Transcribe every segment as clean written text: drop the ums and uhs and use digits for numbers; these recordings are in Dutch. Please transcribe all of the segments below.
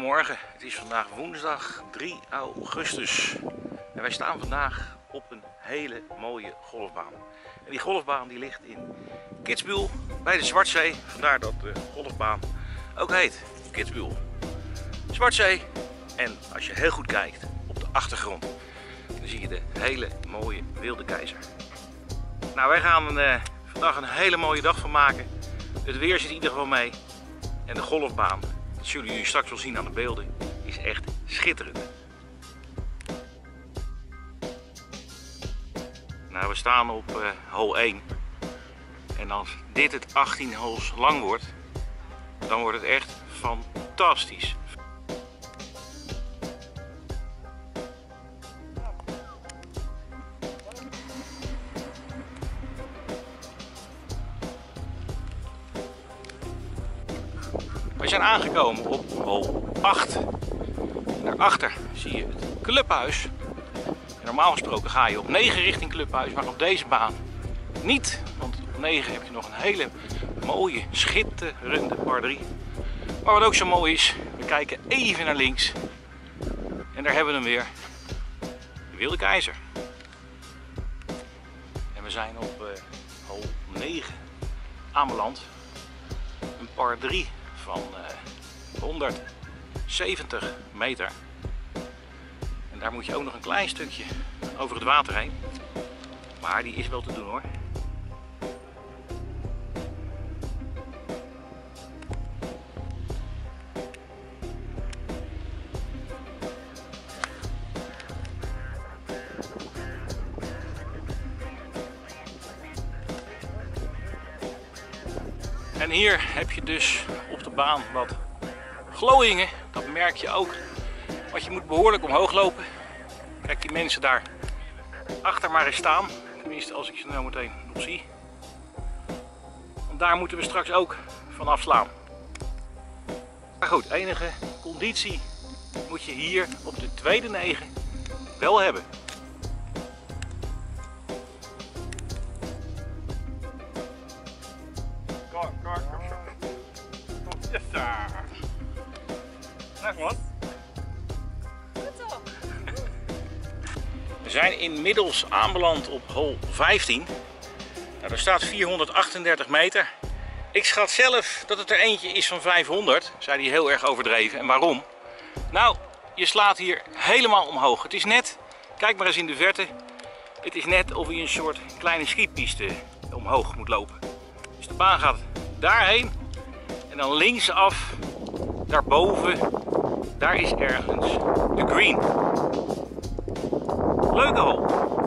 Goedemorgen, het is vandaag woensdag 3 augustus en wij staan vandaag op een hele mooie golfbaan. En die golfbaan die ligt in Kitzbühel bij de Zwartzee, vandaar dat de golfbaan ook heet Kitzbühel. Zwartzee, en als je heel goed kijkt op de achtergrond, dan zie je de hele mooie Wilde Keizer. Nou, wij gaan vandaag een hele mooie dag van maken. Het weer zit in ieder geval mee en de golfbaan, dat zullen jullie straks wel zien aan de beelden, is echt schitterend. Nou, we staan op hole 1 en als dit het 18 holes lang wordt, dan wordt het echt fantastisch. We zijn aangekomen op hole 8. Daarachter zie je het clubhuis. En normaal gesproken ga je op 9 richting clubhuis, maar op deze baan niet. Want op 9 heb je nog een hele mooie, schitterende par 3. Maar wat ook zo mooi is, we kijken even naar links. En daar hebben we hem weer. De Wilde Keizer. En we zijn op hole 9 aanbeland. Een par 3 van 170 meter. En daar moet je ook nog een klein stukje over het water heen. Maar die is wel te doen hoor. En hier heb je dus op de baan wat glooiingen, dat merk je ook. Want je moet behoorlijk omhoog lopen. Kijk die mensen daar achter maar eens staan. Tenminste als ik ze nou meteen nog zie. Want daar moeten we straks ook van afslaan. Maar goed, enige conditie moet je hier op de tweede 9 wel hebben. We zijn inmiddels aanbeland op hole 15. Nou, er staat 438 meter. Ik schat zelf dat het er eentje is van 500. Zei hij heel erg overdreven. En waarom? Nou, je slaat hier helemaal omhoog. Het is net, kijk maar eens in de verte. Het is net of je een soort kleine schietpiste omhoog moet lopen. Dus de baan gaat daarheen. En dan linksaf, daarboven, daar is ergens de green. Leuke hole.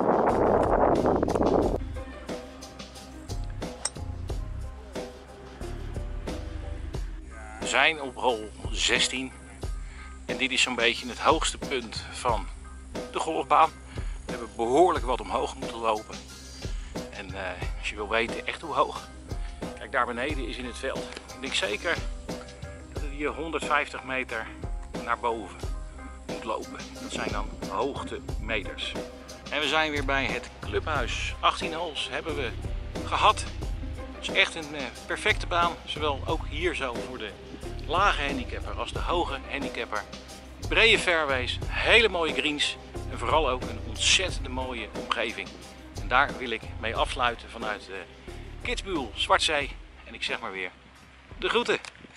We zijn op hole 16 en dit is zo'n beetje het hoogste punt van de golfbaan. We hebben behoorlijk wat omhoog moeten lopen. En als je wil weten echt hoe hoog, kijk daar beneden is in het veld. Ik denk zeker dat het hier 150 meter naar boven moet lopen. Dat zijn dan hoogtemeters. En we zijn weer bij het clubhuis. 18 holes hebben we gehad. Het is echt een perfecte baan. Zowel ook hier zo voor de lage handicapper als de hoge handicapper. Brede fairways, hele mooie greens en vooral ook een ontzettend mooie omgeving. En daar wil ik mee afsluiten vanuit Kitzbühel, Zwartzee. En ik zeg maar weer, de groeten!